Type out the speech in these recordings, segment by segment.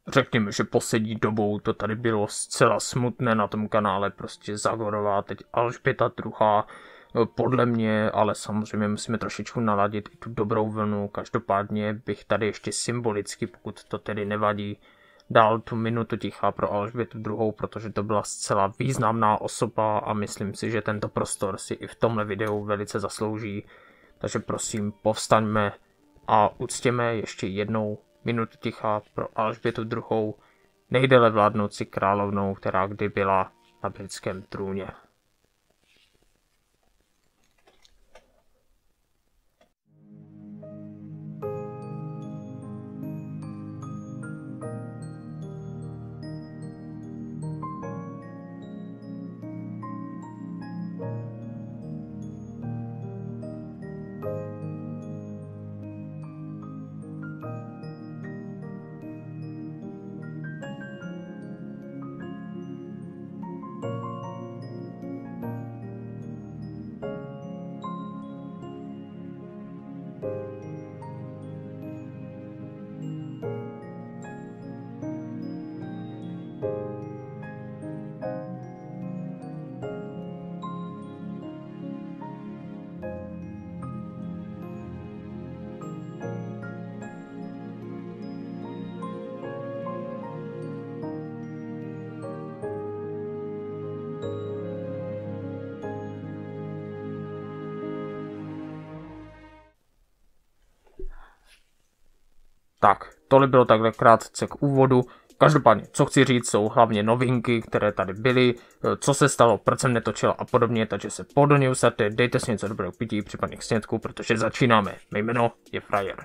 řekněme, že poslední dobou to tady bylo zcela smutné na tom kanále, prostě Zagorová, teď Alžběta druhá, podle mě, ale samozřejmě musíme trošičku naladit i tu dobrou vlnu. Každopádně bych tady ještě symbolicky, pokud to tedy nevadí, dal tu minutu ticha pro Alžbětu druhou, protože to byla zcela významná osoba a myslím si, že tento prostor si i v tomhle videu velice zaslouží. Takže prosím, povstaňme a uctěme ještě jednou minutu ticha pro Alžbětu druhou, nejdéle vládnoucí královnou, která kdy byla na britském trůně. Tak, tohle bylo takhle krátce k úvodu. Každopádně, co chci říct, jsou hlavně novinky, které tady byly, co se stalo, proč jsem netočil a podobně, takže se pohodlně usaďte, dejte si něco dobrého pití, případně k snědku, protože začínáme. Mé jméno je Frajer.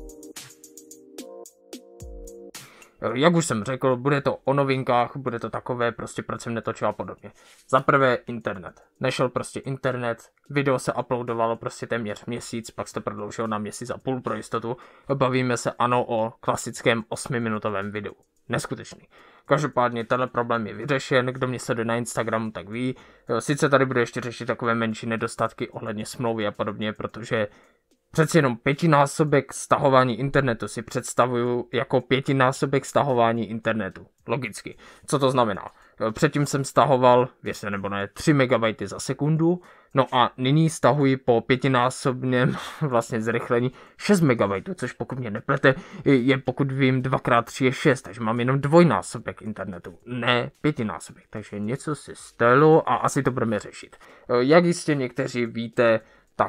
Jak už jsem řekl, bude to o novinkách, bude to takové, prostě proč jsem netočil a podobně. Za prvé internet. Nešel prostě internet, video se uploadovalo prostě téměř měsíc, pak se to prodloužilo na měsíc a půl pro jistotu. Bavíme se ano o klasickém 8minutovém videu. Neskutečný. Každopádně tenhle problém je vyřešen, kdo mě sleduje na Instagramu, tak ví. Sice tady bude ještě řešit takové menší nedostatky ohledně smlouvy a podobně, protože přeci jenom 5násobek stahování internetu si představuju jako 5násobek stahování internetu. Logicky. Co to znamená? Předtím jsem stahoval, věřte nebo ne, 3 MB za sekundu, no a nyní stahuji po 5násobném vlastně zrychlení 6 MB, což pokud mě neplete, je pokud vím 2x3 je 6, takže mám jenom 2násobek internetu, ne 5násobek, takže něco si stalo a asi to budeme řešit. Jak jistě někteří víte, tak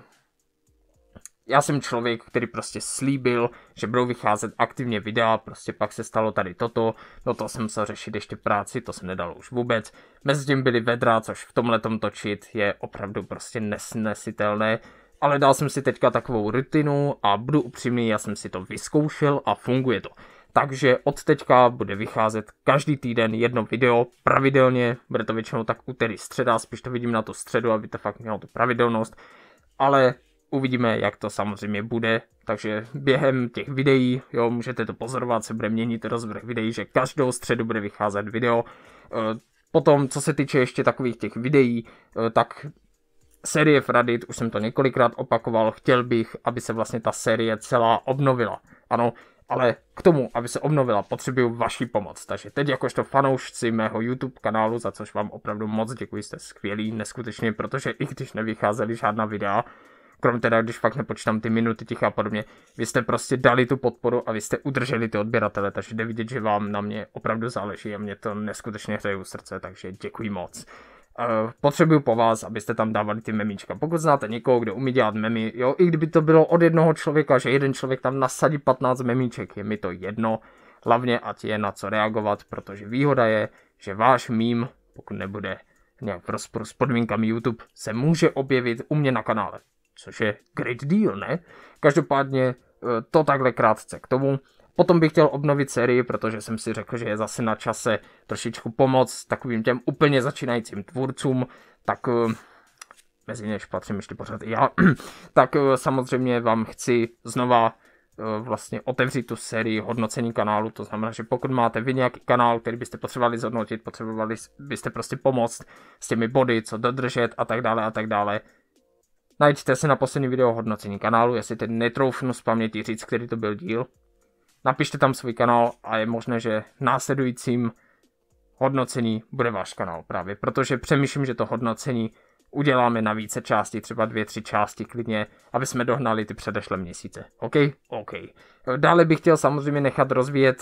já jsem člověk, který prostě slíbil, že budou vycházet aktivně videa, prostě pak se stalo tady toto, no to jsem musel řešit ještě práci, to se nedalo už vůbec. Mezi tím byly vedra, což v tomhletom točit je opravdu prostě nesnesitelné, ale dal jsem si teďka takovou rutinu a budu upřímný, já jsem si to vyzkoušel a funguje to. Takže od teďka bude vycházet každý týden jedno video pravidelně, bude to většinou tak úterý středa, spíš to vidím na tu středu, aby to fakt mělo tu pravidelnost, ale uvidíme, jak to samozřejmě bude, takže během těch videí, jo, můžete to pozorovat, se bude měnit rozvrh videí, že každou středu bude vycházet video. Potom, co se týče ještě takových těch videí, tak série v Reddit, už jsem to několikrát opakoval, chtěl bych, aby se vlastně ta série celá obnovila. Ano, ale k tomu, aby se obnovila, potřebuju vaši pomoc. Takže teď jakožto fanoušci mého YouTube kanálu, za což vám opravdu moc děkuji, jste skvělí, neskutečně, protože i když nevycházely žádná videa, krom teda, když fakt nepočítám ty minuty ticha a podobně, vy jste prostě dali tu podporu a vy jste udrželi ty odběratele, takže jde vidět, že vám na mě opravdu záleží a mě to neskutečně hřeje u srdce, takže děkuji moc. Potřebuju po vás, abyste tam dávali ty memíčka. Pokud znáte někoho, kdo umí dělat memy, jo, i kdyby to bylo od jednoho člověka, že jeden člověk tam nasadí 15 memíček, je mi to jedno, hlavně ať je na co reagovat, protože výhoda je, že váš mím, pokud nebude nějak v rozporu s podmínkami YouTube, se může objevit u mě na kanále. Což je great deal, ne? Každopádně to takhle krátce k tomu. Potom bych chtěl obnovit sérii, protože jsem si řekl, že je zase na čase trošičku pomoct takovým těm úplně začínajícím tvůrcům, tak mezi něž patřím ještě pořád i já, tak samozřejmě vám chci znova vlastně otevřít tu sérii hodnocení kanálu, to znamená, že pokud máte vy nějaký kanál, který byste potřebovali zhodnotit, potřebovali byste prostě pomoct s těmi body, co dodržet a tak dále, najděte se na poslední video hodnocení kanálu, jestli teď netroufnu z paměti říct, který to byl díl. napište tam svůj kanál a je možné, že následujícím hodnocení bude váš kanál právě, protože přemýšlím, že to hodnocení uděláme na více části, třeba 2-3 části klidně, aby jsme dohnali ty předešlé měsíce. OK? OK. Dále bych chtěl samozřejmě nechat rozvíjet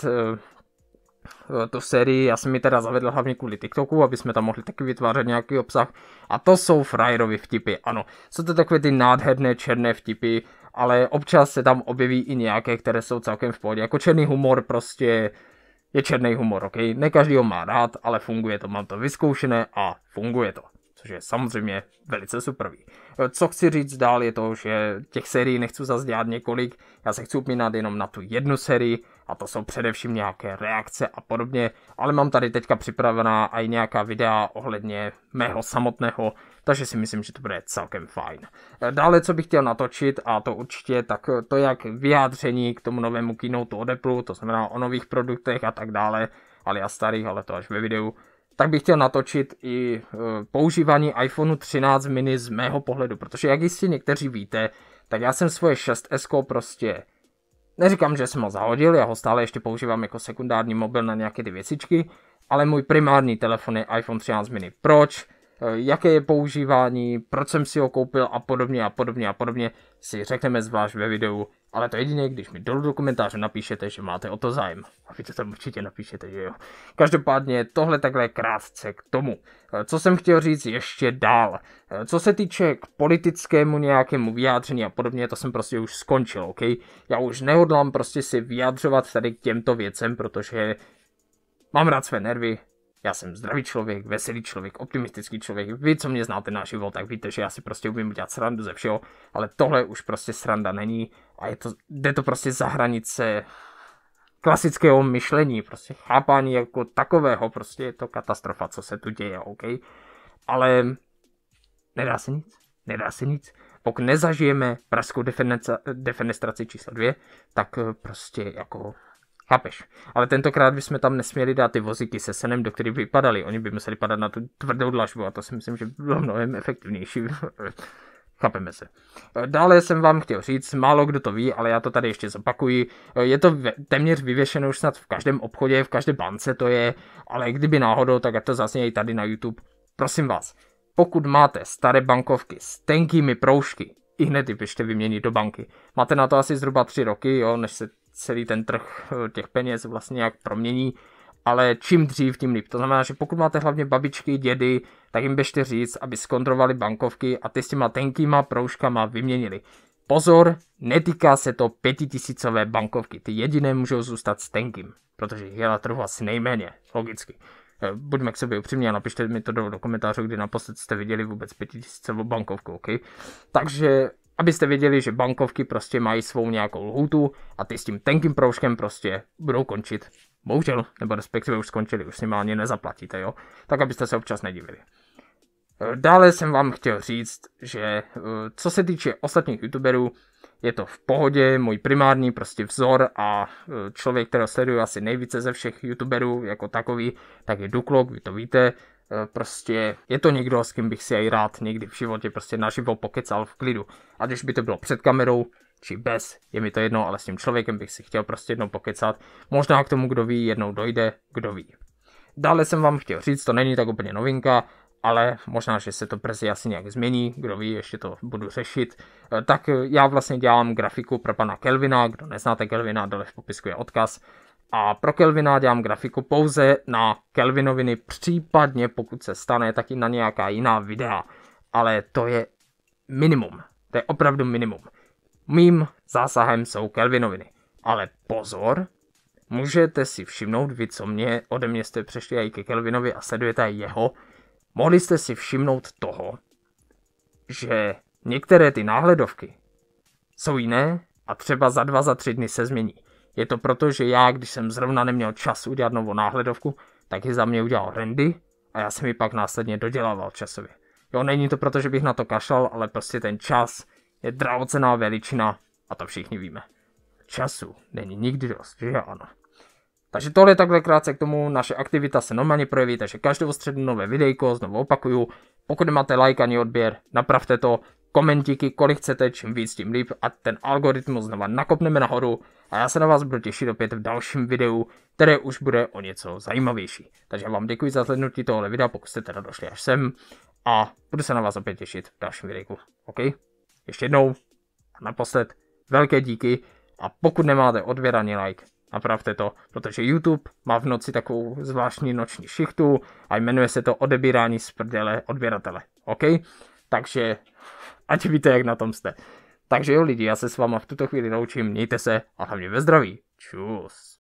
tu sérii, já jsem ji teda zavedl hlavně kvůli TikToku, aby jsme tam mohli taky vytvářet nějaký obsah. A to jsou frajerovy vtipy, ano. Jsou to takové ty nádherné černé vtipy, ale občas se tam objeví i nějaké, které jsou celkem v pohodě. Jako černý humor prostě je černý humor, ok? Ne každý ho má rád, ale funguje to, mám to vyzkoušené a funguje to. Což je samozřejmě velice superový. Co chci říct dál je to, že těch sérií nechci zase dělat několik, já se chci upínat jenom na tu jednu sérii a to jsou především nějaké reakce a podobně, ale mám tady teďka připravená i nějaká videa ohledně mého samotného, takže si myslím, že to bude celkem fajn. Dále, co bych chtěl natočit, a to určitě, tak to jak vyjádření k tomu novému keynoteu od Apple, to znamená o nových produktech a tak dále, ale já starých, ale to až ve videu. Tak bych chtěl natočit i používání iPhone 13 mini z mého pohledu, protože jak jistě někteří víte, tak já jsem svoje 6S prostě, neříkám, že jsem ho zahodil, já ho stále ještě používám jako sekundární mobil na nějaké ty věcičky, ale můj primární telefon je iPhone 13 mini. Proč? Jaké je používání, proč jsem si ho koupil a podobně si řekneme zvlášť ve videu, ale to jedině, když mi dolů do komentáře napíšete, že máte o to zájem. A vy to tam určitě napíšete, že jo. Každopádně tohle takhle krátce k tomu. Co jsem chtěl říct ještě dál. Co se týče k politickému nějakému vyjádření a podobně, to jsem prostě už skončil, ok? Já už nehodlám prostě si vyjadřovat tady k těmto věcem, protože mám rád své nervy. Já jsem zdravý člověk, veselý člověk, optimistický člověk. Vy, co mě znáte na život, tak víte, že já si prostě umím udělat srandu ze všeho, ale tohle už prostě sranda není a jde to prostě za hranice klasického myšlení, prostě chápání jako takového, prostě je to katastrofa, co se tu děje, OK? Ale nedá se nic. Pokud nezažijeme pražskou defenestraci číslo 2, tak prostě jako chápeš. Ale tentokrát bychom tam nesměli dát ty vozíky se senem, do kterých vypadaly. Oni by museli padat na tu tvrdou dlažbu a to si myslím, že by bylo mnohem efektivnější. Chápeme se. Dále jsem vám chtěl říct, málo kdo to ví, ale já to tady ještě zopakuji. Je to téměř vyvěšeno už snad v každém obchodě, v každé bance to je, ale kdyby náhodou, tak to zase i tady na YouTube. Prosím vás, pokud máte staré bankovky s tenkými proužky, i hned je běžte vyměnit do banky. Máte na to asi zhruba 3 roky, jo, než se celý ten trh těch peněz vlastně nějak promění, ale čím dřív, tím líp. To znamená, že pokud máte hlavně babičky, dědy, tak jim běžte říct, aby zkontrolovali bankovky a ty s těma tenkýma proužkama vyměnili. Pozor, netýká se to 5000 bankovky, ty jediné můžou zůstat s tenkým, protože je na trhu asi nejméně, logicky. Buďme k sobě upřímní a napište mi to do komentářů, kdy naposled jste viděli vůbec 5000 bankovku, ok? Takže abyste věděli, že bankovky prostě mají svou nějakou lhůtu a ty s tím tenkým proužkem prostě budou končit. Bohužel, nebo respektive už skončili, už s nimi ani nezaplatíte, jo? Tak abyste se občas nedivili. Dále jsem vám chtěl říct, že co se týče ostatních youtuberů, je to v pohodě, můj primární prostě vzor a člověk, kterého sleduju asi nejvíce ze všech youtuberů jako takový, tak je Duklok, vy to víte. Prostě je to někdo, s kým bych si aj rád někdy v životě prostě naživo pokecal v klidu. A když by to bylo před kamerou, či bez, je mi to jedno, ale s tím člověkem bych si chtěl prostě jednou pokecat. Možná k tomu, kdo ví, jednou dojde, kdo ví. Dále jsem vám chtěl říct, to není tak úplně novinka, ale možná, že se to brzy asi nějak změní, kdo ví, ještě to budu řešit. Tak já vlastně dělám grafiku pro pana Kelvina, kdo neznáte Kelvina, dole v popisku je odkaz. A pro Kelvina dělám grafiku pouze na Kelvinoviny, případně pokud se stane, tak i na nějaká jiná videa. Ale to je minimum, to je opravdu minimum. Mým zásahem jsou Kelvinoviny. Ale pozor, můžete si všimnout, vy co ode mě jste přešli i ke Kelvinovi a sledujete jeho, mohli jste si všimnout toho, že některé ty náhledovky jsou jiné a třeba za 2, za 3 dny se změní. Je to proto, že já, když jsem zrovna neměl čas udělat novou náhledovku, tak ji za mě udělal Randy a já jsem ji pak následně dodělával časově. Jo, není to proto, že bych na to kašlal, ale prostě ten čas je drahocenná veličina a to všichni víme. Času není nikdy dost, že ano. Takže tohle je takhle krátce k tomu, naše aktivita se normálně projeví, takže každou středu nové videjko, znovu opakuju, pokud nemáte like ani odběr, napravte to, komentíky, kolik chcete, čím víc, tím líp a ten algoritmus znova nakopneme nahoru a já se na vás budu těšit opět v dalším videu, které už bude o něco zajímavější. Takže já vám děkuji za zhlédnutí tohle videa, pokud jste teda došli až sem a budu se na vás opět těšit v dalším videu. OK? Ještě jednou a naposled velké díky a pokud nemáte odběr ani like, napravte to, protože YouTube má v noci takovou zvláštní noční šichtu a jmenuje se to odebírání z prdele odběratele. OK? Takže ať víte, jak na tom jste. Takže jo lidi, já se s váma v tuto chvíli loučím, mějte se a hlavně ve zdraví. Čus.